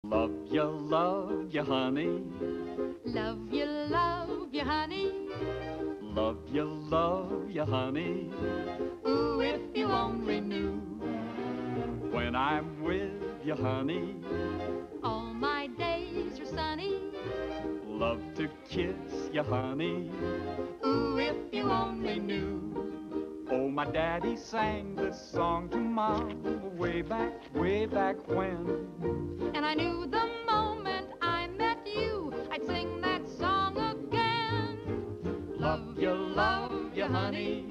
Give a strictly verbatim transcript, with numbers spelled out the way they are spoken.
Love you, love you, honey. Love you, love you, honey. Love you, love you, honey. Ooh, if you only knew When I'm with you, honey. all my days are sunny. Love to kiss you, honey. Ooh, if you only knew. Oh, my daddy sang this song to Mom way back, way back when. And I knew the moment I met you, I'd sing that song again. Love you, love you, honey.